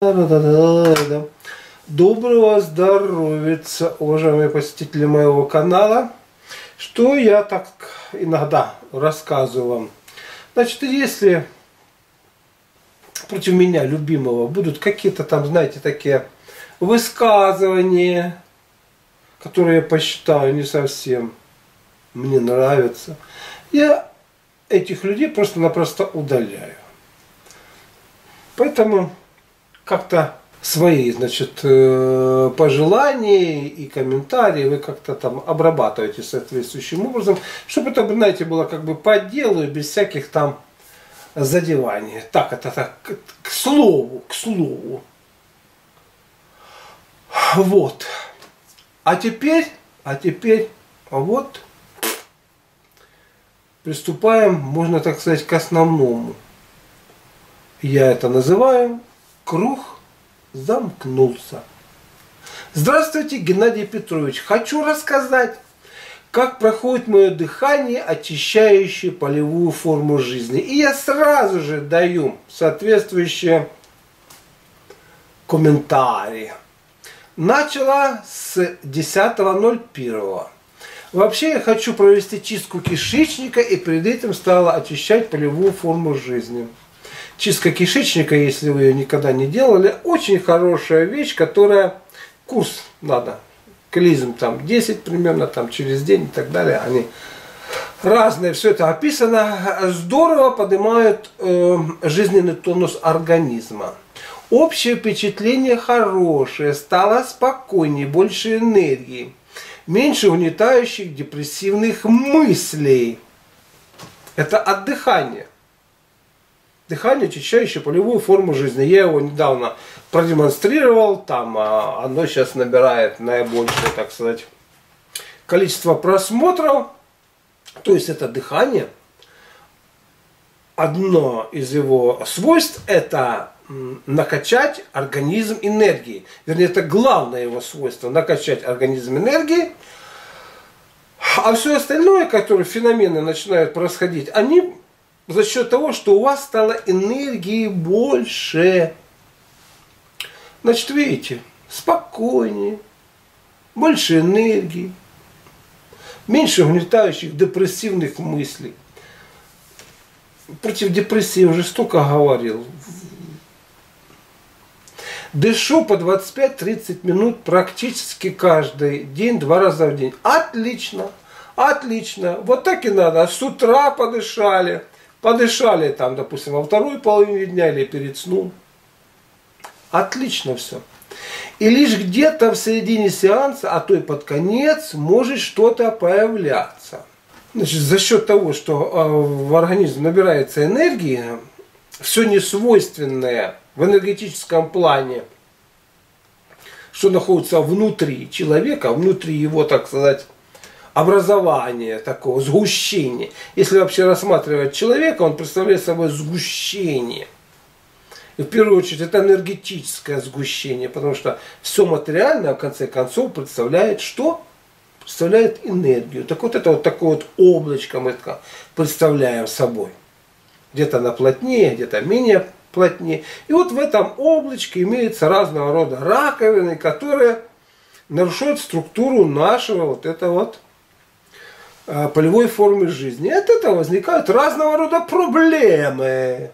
Доброго здоровья, уважаемые посетители моего канала. Что я так иногда рассказываю вам. Значит, если против меня, любимого, будут какие-то там, знаете, такие высказывания, которые я посчитаю не совсем мне нравятся, я этих людей просто-напросто удаляю. Поэтому как-то свои, значит, пожелания и комментарии вы как-то там обрабатываете соответствующим образом, чтобы это, знаете, было как бы по делу и без всяких там задеваний. Так, это так, к слову. Вот. А теперь вот приступаем, можно так сказать, к основному. Я это называю «Круг замкнулся». Здравствуйте, Геннадий Петрович. Хочу рассказать, как проходит мое дыхание, очищающее полевую форму жизни. И я сразу же даю соответствующие комментарии. Начала с 10.01. Вообще я хочу провести чистку кишечника и перед этим стала очищать полевую форму жизни. Чистка кишечника, если вы ее никогда не делали, очень хорошая вещь, которая, курс надо, клизм там 10 примерно, там через день и так далее, они разные, все это описано, здорово поднимают жизненный тонус организма. Общее впечатление хорошее, стало спокойнее, больше энергии, меньше угнетающих депрессивных мыслей. Это от дыхания. Дыхание, очищающее полевую форму жизни. Я его недавно продемонстрировал, там оно сейчас набирает наибольшее, так сказать, количество просмотров. То есть это дыхание. Одно из его свойств – это накачать организм энергией. Вернее, это главное его свойство – накачать организм энергией. А все остальное, которые феномены начинают происходить, они за счет того, что у вас стало энергии больше. Значит, видите, спокойнее, больше энергии, меньше угнетающих депрессивных мыслей. Против депрессии я уже столько говорил. Дышу по 25-30 минут практически каждый день, 2 раза в день. Отлично, отлично. Вот так и надо. С утра подышали. Подышали там, допустим, во второй половине дня или перед сном. Отлично все. И лишь где-то в середине сеанса, а то и под конец, может что-то появляться. Значит, за счет того, что в организме набирается энергии, все несвойственное в энергетическом плане, что находится внутри человека, внутри его, так сказать, образование такого, сгущения. Если вообще рассматривать человека, он представляет собой сгущение. И в первую очередь это энергетическое сгущение, потому что все материальное, в конце концов, представляет что? Представляет энергию. Так вот это вот такое вот облачко мы представляем собой. Где-то оно плотнее, где-то менее плотнее. И вот в этом облачке имеются разного рода раковины, которые нарушают структуру нашего вот этого вот полевой формы жизни. И от этого возникают разного рода проблемы.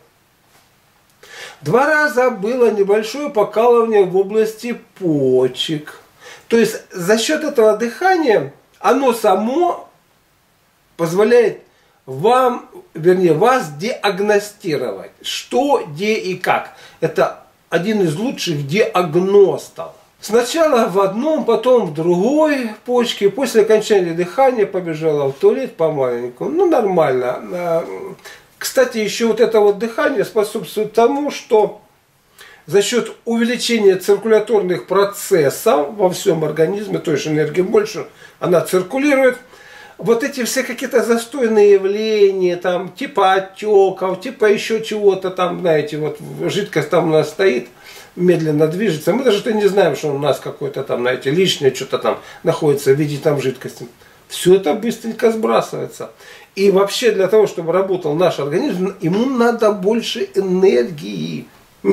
2 раза было небольшое покалывание в области почек. То есть за счет этого дыхания оно само позволяет вам, вернее, вас диагностировать, что, где и как. Это один из лучших диагностов. Сначала в одном, потом в другой почке. После окончания дыхания побежала в туалет по-маленькому. Ну, нормально. Кстати, еще вот это вот дыхание способствует тому, что за счет увеличения циркуляторных процессов во всем организме, то есть энергии больше, она циркулирует. Вот эти все какие-то застойные явления, там, типа отеков, типа еще чего-то там, знаете, вот жидкость там у нас стоит, медленно движется. Мы даже не знаем, что у нас какое-то там, знаете, лишнее что-то там находится в виде там жидкости. Все это быстренько сбрасывается. И вообще для того, чтобы работал наш организм, ему надо больше энергии.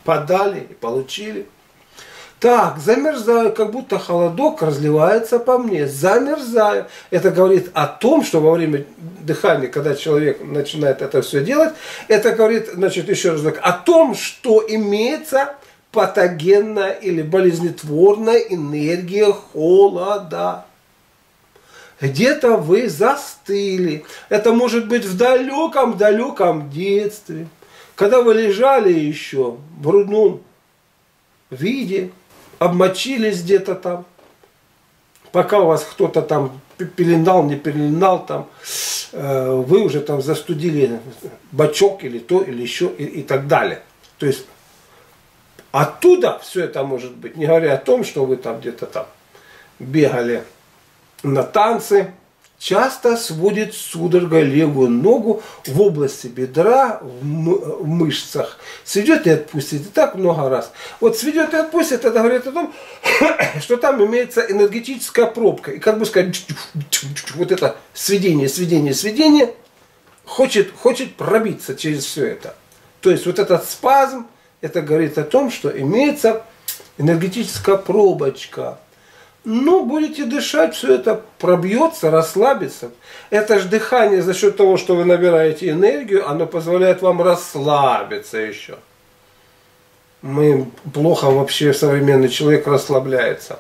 подали и получили. Так, замерзаю, как будто холодок разливается по мне. Замерзаю. Это говорит о том, что во время дыхания, когда человек начинает это все делать, это говорит, значит, еще раз, о том, что имеется патогенная или болезнетворная энергия холода. Где-то вы застыли. Это может быть в далеком-далеком детстве. Когда вы лежали еще в грудном виде, обмочились где-то там, пока у вас кто-то там пеленал, не пеленал, там, вы уже там застудили бачок или то, или еще и так далее. То есть оттуда все это может быть, не говоря о том, что вы там где-то там бегали на танцы, часто сводит судорога левую ногу в области бедра, в мышцах. Сведет и отпустит. И так много раз. Вот сведет и отпустит, это говорит о том, что там имеется энергетическая пробка. И как бы сказать, вот это сведение, хочет пробиться через все это. То есть вот этот спазм, это говорит о том, что имеется энергетическая пробочка. Ну, будете дышать, все это пробьется, расслабится. Это же дыхание за счет того, что вы набираете энергию, оно позволяет вам расслабиться еще. Мы плохо вообще, современный человек расслабляется.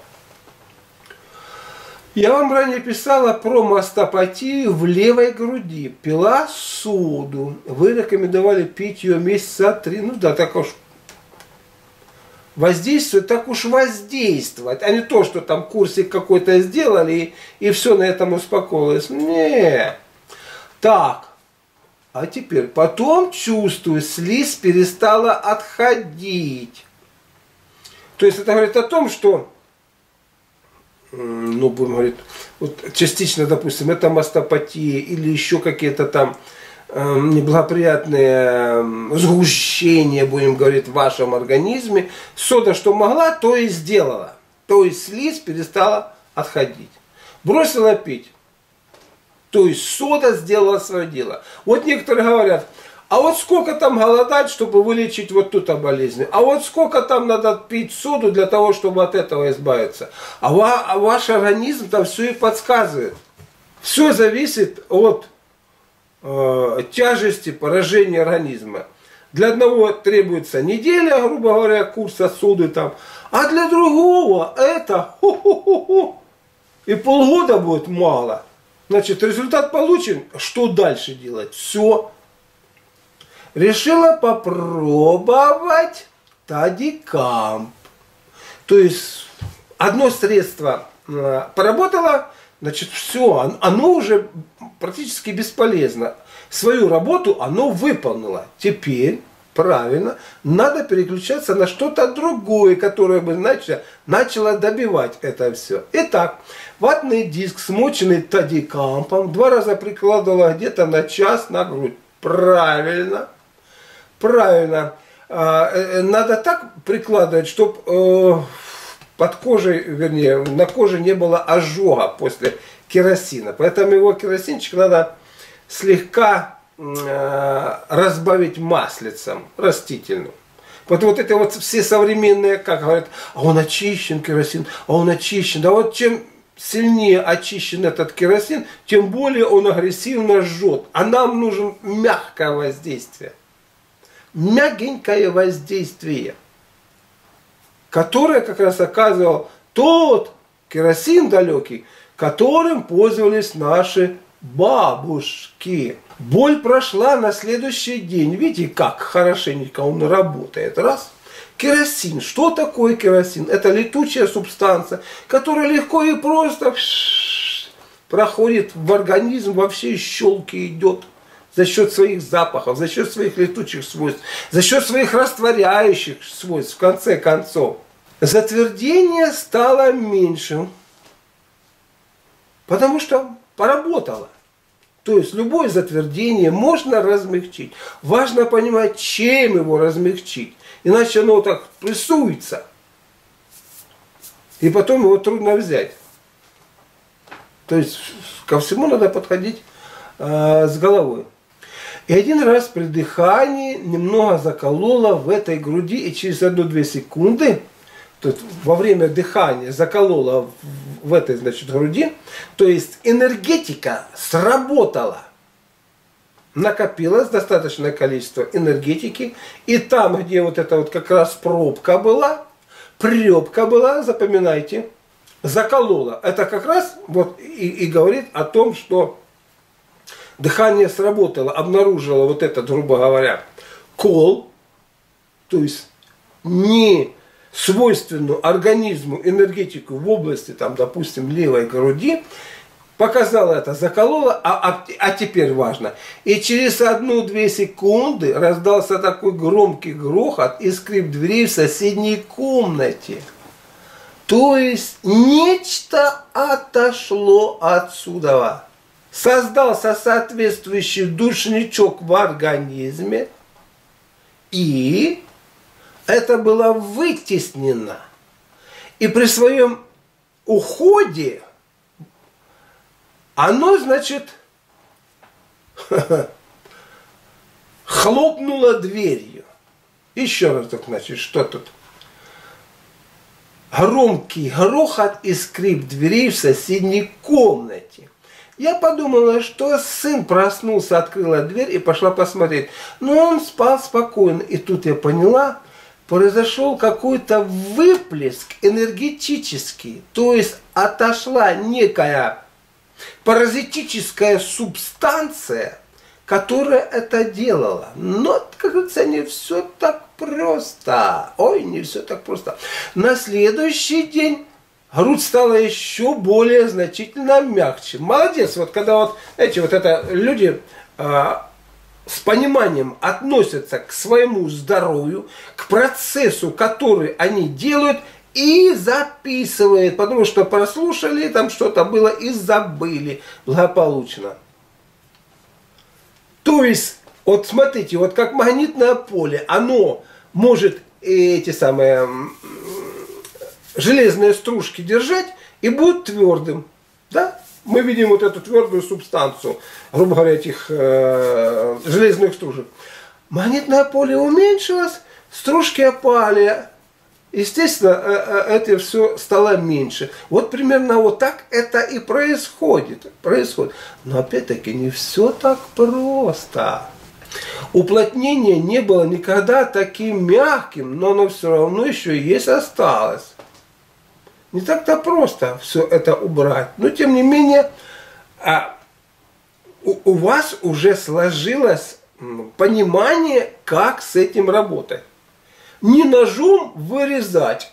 Я вам ранее писала про мастопатию в левой груди. Пила соду. Вы рекомендовали пить ее месяца 3. Ну да, так уж воздействовать, так уж воздействовать, а не то, что там курсик какой-то сделали и все на этом успокоилось. Не. Так, а теперь, потом чувствую, слизь перестала отходить. То есть это говорит о том, что, ну, будем говорить, вот частично, допустим, это мастопатия или еще какие-то там неблагоприятные сгущения, будем говорить, в вашем организме. Сода, что могла, то и сделала. То есть слизь перестала отходить. Бросила пить. То есть сода сделала свое дело. Вот некоторые говорят, а вот сколько там голодать, чтобы вылечить вот ту-то болезнь? А вот сколько там надо пить соду для того, чтобы от этого избавиться? А ваш организм там все и подсказывает. Все зависит от тяжести поражения организма. Для одного требуется неделя, грубо говоря, курса соды там, а для другого это и полгода будет мало. Значит, результат получен. Что дальше делать? Все. Решила попробовать Тадикамп. То есть одно средство поработало, значит, все, оно уже практически бесполезно. Свою работу оно выполнило. Теперь, правильно, надо переключаться на что-то другое, которое бы начало добивать это все. Итак, ватный диск, смоченный Тадикампом, 2 раза прикладывала где-то на час на грудь. Правильно. Правильно. Надо так прикладывать, чтобы под кожей, вернее, на коже не было ожога после керосина. Поэтому его керосинчик надо слегка разбавить маслицем растительным. Вот это вот все современные, как говорят, а он очищен керосин, а он очищен. Да вот чем сильнее очищен этот керосин, тем более он агрессивно жжет. А нам нужно мягкое воздействие. Мягенькое воздействие, которое как раз оказывал тот керосин далекий, которым пользовались наши бабушки. Боль прошла на следующий день. Видите, как хорошенько он работает. Раз. Керосин. Что такое керосин? Это летучая субстанция, которая легко и просто проходит в организм, во все щелки идет. За счет своих запахов, за счет своих летучих свойств, за счет своих растворяющих свойств, в конце концов. Затвердение стало меньшим, потому что поработало. То есть любое затвердение можно размягчить. Важно понимать, чем его размягчить. Иначе оно так прессуется. И потом его трудно взять. То есть ко всему надо подходить с головой. И один раз при дыхании немного закололо в этой груди, и через 1-2 секунды, тут во время дыхания закололо в этой, значит, груди, то есть энергетика сработала. Накопилось достаточное количество энергетики, и там, где вот эта вот как раз препка была, запоминайте, заколола. Это как раз вот и говорит о том, что дыхание сработало, обнаружило вот этот, грубо говоря, кол, то есть не свойственную организму энергетику в области, там, допустим, левой груди, показала это, заколола, а теперь важно. И через 1-2 секунды раздался такой громкий грохот и скрип дверей в соседней комнате. То есть нечто отошло отсюда. Создался соответствующий душничок в организме, и это было вытеснено. И при своем уходе оно, значит, хлопнуло дверью. Еще раз, значит, что тут? Громкий грохот и скрип дверей в соседней комнате. Я подумала, что сын проснулся, открыла дверь и пошла посмотреть. Но он спал спокойно. И тут я поняла, произошел какой-то выплеск энергетический. То есть отошла некая паразитическая субстанция, которая это делала. Но, как говорится, не все так просто. Ой, не все так просто. На следующий день грудь стала еще более значительно мягче. Молодец. Вот когда вот эти вот это люди с пониманием относятся к своему здоровью, к процессу, который они делают, и записывают, потому что прослушали, там что-то было и забыли благополучно. То есть, вот смотрите, вот как магнитное поле, оно может эти самые железные стружки держать и будет твердым. Да? Мы видим вот эту твердую субстанцию, грубо говоря, этих железных стружек. Магнитное поле уменьшилось, стружки опали. Естественно, это все стало меньше. Вот примерно вот так это и происходит. Но опять-таки не все так просто. Уплотнение не было никогда таким мягким, но оно все равно еще и есть, осталось. Не так-то просто все это убрать. Но тем не менее, у вас уже сложилось понимание, как с этим работать. Не ножом вырезать.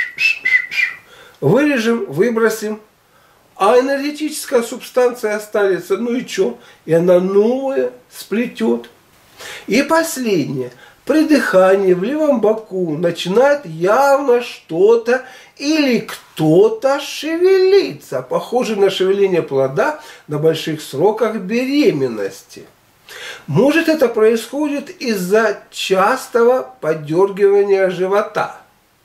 Вырежем, выбросим. А энергетическая субстанция останется. Ну и что? И она новая сплетет. И последнее. При дыхании в левом боку начинает явно что-то или кто-то шевелиться. Похоже на шевеление плода на больших сроках беременности. Может, это происходит из-за частого подергивания живота.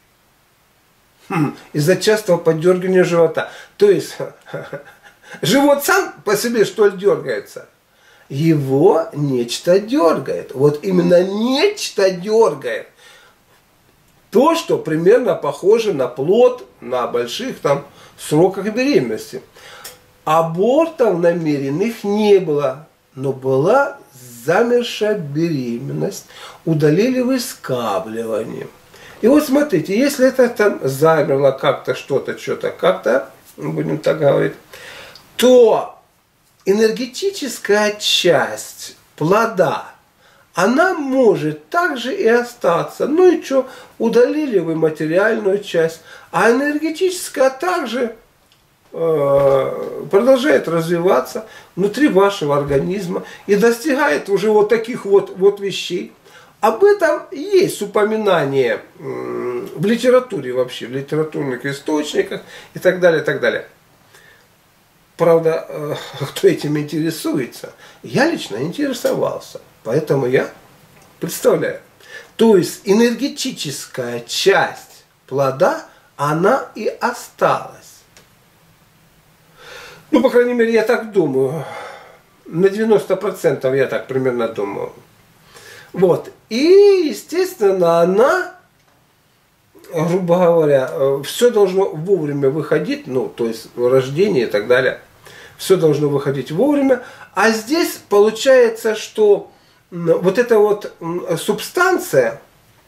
Из-за частого подергивания живота. То есть, живот сам по себе, что ли, дергается? Его нечто дергает. Вот именно нечто дергает. То, что примерно похоже на плод на больших там сроках беременности. Абортов намеренных не было. Но была замершая беременность, удалили выскабливание. И вот смотрите, если это там замерло как-то, что-то, как-то, будем так говорить, то энергетическая часть плода, она может также и остаться. Ну и что, удалили вы материальную часть, а энергетическая также продолжает развиваться внутри вашего организма и достигает уже вот таких вот вещей. Об этом есть упоминание в литературе вообще, в литературных источниках и так далее, и так далее. Правда, кто этим интересуется, я лично интересовался, поэтому я представляю. То есть энергетическая часть плода, она и осталась. Ну, по крайней мере, я так думаю. На 90% я так примерно думаю. Вот. И, естественно, она, грубо говоря, все должно вовремя выходить, ну, то есть рождение и так далее. Все должно выходить вовремя. А здесь получается, что вот эта вот субстанция,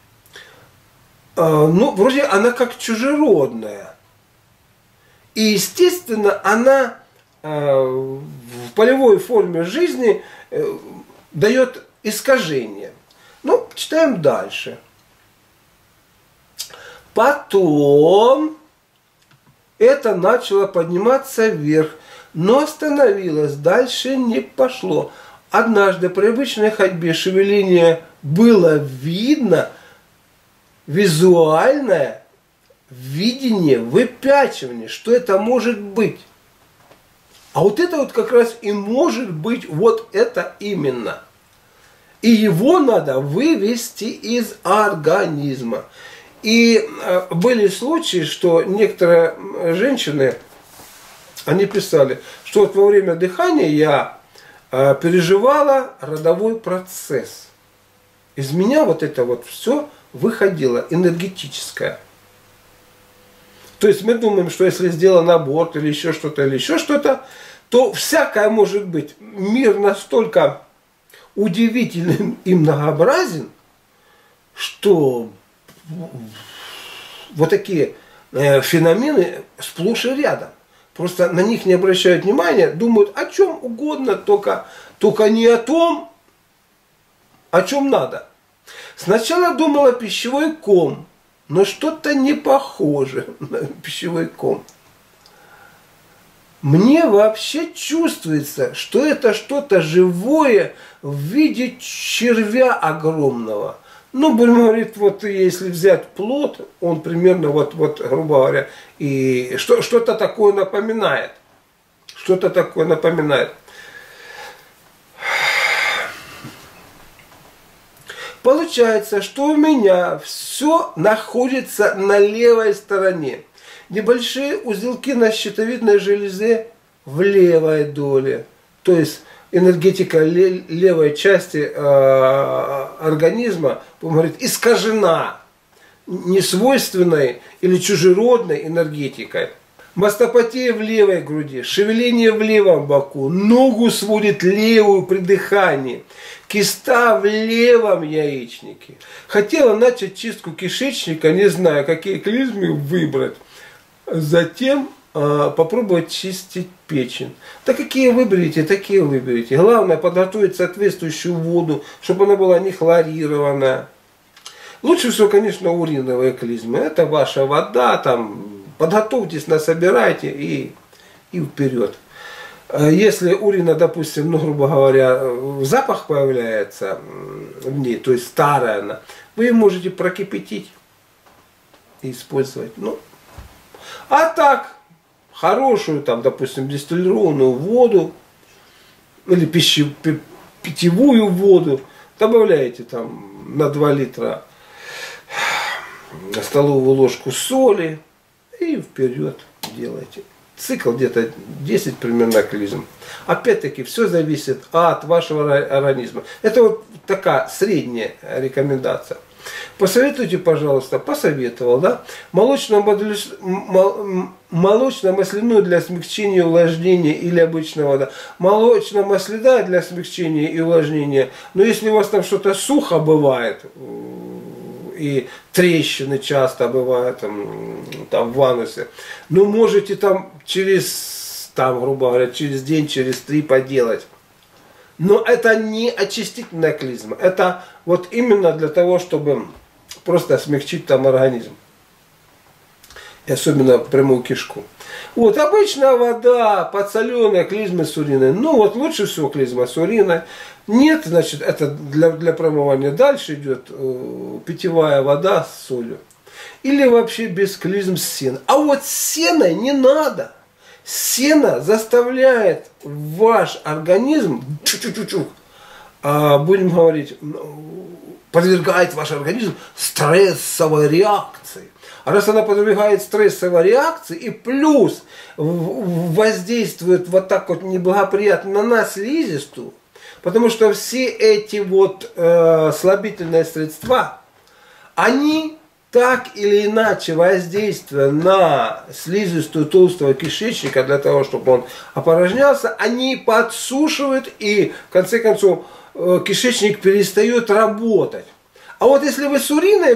ну, вроде она как чужеродная. И, естественно, она в полевой форме жизни дает искажение. Ну, читаем дальше. Потом это начало подниматься вверх, но остановилось, дальше не пошло. Однажды при обычной ходьбе шевеление было видно, визуальное видение, выпячивание, что это может быть. А вот это вот как раз и может быть вот это именно. И его надо вывести из организма. И были случаи, что некоторые женщины, они писали, что вот во время дыхания я переживала родовой процесс. Из меня вот это вот все выходило, энергетическое. То есть мы думаем, что если сделан аборт или еще что-то, то всякое может быть. Мир настолько удивителен и многообразен, что вот такие феномены сплошь и рядом. Просто на них не обращают внимания, думают о чем угодно, только не о том, о чем надо. Сначала думала пищевой ком, но что-то не похоже на пищевой ком. Мне вообще чувствуется, что это что-то живое в виде червя огромного. Ну, будем говорить, вот если взять плод, он примерно вот грубо говоря, и что-то такое напоминает. Что-то такое напоминает. Получается, что у меня все находится на левой стороне. Небольшие узелки на щитовидной железе в левой доле. То есть энергетика левой части организма, говорит, искажена несвойственной или чужеродной энергетикой. Мастопатия в левой груди, шевеление в левом боку, ногу сводит левую при дыхании, киста в левом яичнике. Хотела начать чистку кишечника, не знаю, какие клизмы выбрать. Затем попробовать чистить печень. Да какие выберете, такие выберете. Главное подготовить соответствующую воду, чтобы она была не хлорированная. Лучше всего, конечно, уриновые клизмы. Это ваша вода, там, подготовьтесь, насобирайте и вперед. Если урина, допустим, ну, грубо говоря, запах появляется в ней, то есть старая она, вы ее можете прокипятить и использовать. Ну, а так, хорошую, там, допустим, дистиллированную воду или питьевую воду добавляете там на 2 литра столовую ложку соли и вперед делайте. Цикл где-то 10 примерно клизм. Опять-таки, все зависит от вашего организма. Это вот такая средняя рекомендация. Посоветуйте, пожалуйста, посоветовал, да? Молочно-масляную для смягчения и увлажнения или обычная вода. Молочно-масляная для смягчения и увлажнения. Но если у вас там что-то сухо бывает, и трещины часто бывают там в анусе, ну можете там грубо говоря, через день, через 3 поделать. Но это не очистительная клизма. Это вот именно для того, чтобы просто смягчить там организм. И особенно прямую кишку. Вот обычная вода, подсоленная, клизма с уриной. Ну вот лучше всего клизма с уриной. Нет, значит, это для промывания. Дальше идет питьевая вода с солью. Или вообще без клизм с сеной. А вот с сеной не надо. Сено заставляет ваш организм, будем говорить, подвергает ваш организм стрессовой реакции. А раз она подвигает стрессовой реакции и плюс воздействует вот так вот неблагоприятно на слизистую, потому что все эти вот слабительные средства, они так или иначе воздействуя на слизистую толстого кишечника для того, чтобы он опорожнялся, они подсушивают и в конце концов кишечник перестает работать. А вот если вы с уриной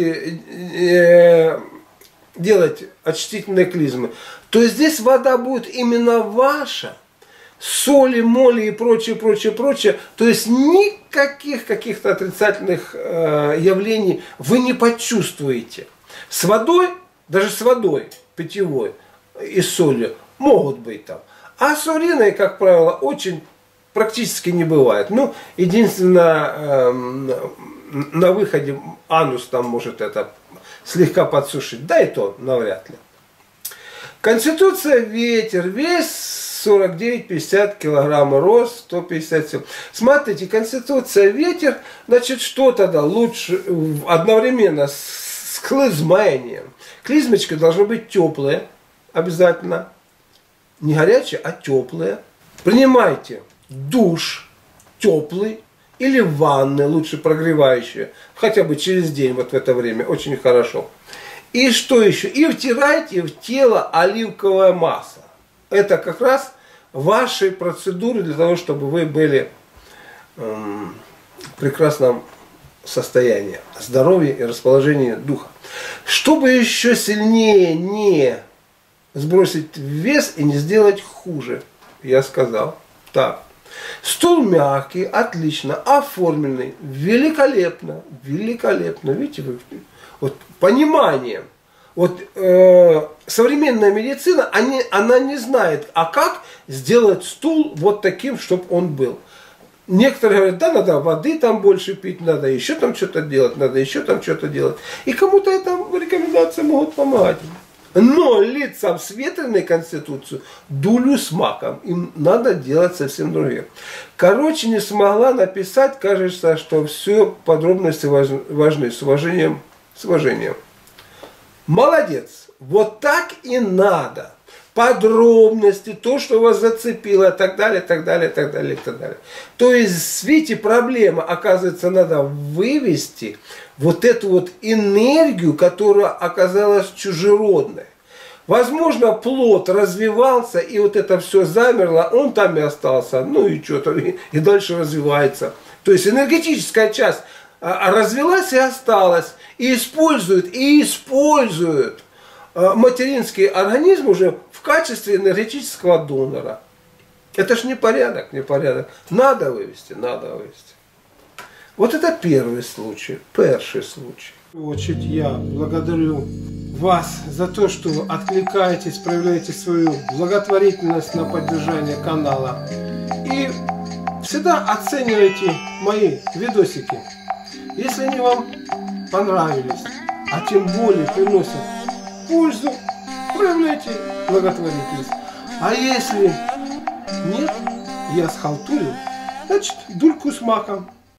будете делать очистительные клизмы, то здесь вода будет именно ваша. Соли, моли и прочее, прочее, прочее. То есть никаких каких-то отрицательных явлений вы не почувствуете. С водой, даже с водой питьевой и с солью могут быть там. А с уриной, как правило, очень практически не бывает. Ну, единственное, на выходе анус там может это слегка подсушить. Да и то навряд ли. Конституция ветер, вес 49-50 килограмм, рост 157. Смотрите, конституция ветер, значит, что тогда лучше одновременно с клизманием. Клизмочка должна быть теплая, обязательно. Не горячая, а теплая. Принимайте душ теплый или ванны, лучше прогревающие, хотя бы через день вот в это время, очень хорошо. И что еще? И втирайте в тело оливковое масло. Это как раз ваши процедуры для того, чтобы вы были в прекрасном состоянии здоровья и расположения духа. Чтобы еще сильнее не сбросить вес и не сделать хуже, я сказал так. Стул мягкий, отлично, оформленный, великолепно, великолепно. Видите, вы, вот пониманием. Вот современная медицина, она не знает, а как сделать стул вот таким, чтобы он был. Некоторые говорят, да, надо воды там больше пить, надо еще там что-то делать, надо еще там что-то делать. И кому-то это рекомендации могут помогать. Но лицам с ветреной конституцией, дулю с маком, им надо делать совсем другое. Короче, не смогла написать, кажется, что все подробности важны, с уважением, с уважением. Молодец, вот так и надо. Подробности, то, что вас зацепило, и так далее, так далее, так далее, так далее. То есть, видите, проблема, оказывается, надо вывести вот эту вот энергию, которая оказалась чужеродной. Возможно, плод развивался, и вот это все замерло, он там и остался, ну и что-то, и дальше развивается. То есть, энергетическая часть развилась и осталась, и используют материнский организм уже в качестве энергетического донора. Это ж непорядок, непорядок. Надо вывести, надо вывести. Вот это первый случай, перший случай. В очередь я благодарю вас за то, что откликаетесь, проявляете свою благотворительность на поддержание канала. И всегда оценивайте мои видосики. Если они вам понравились, а тем более приносят пользу, проявляйте благотворительность. А если нет, я схалтурил, значит, дульку с маком.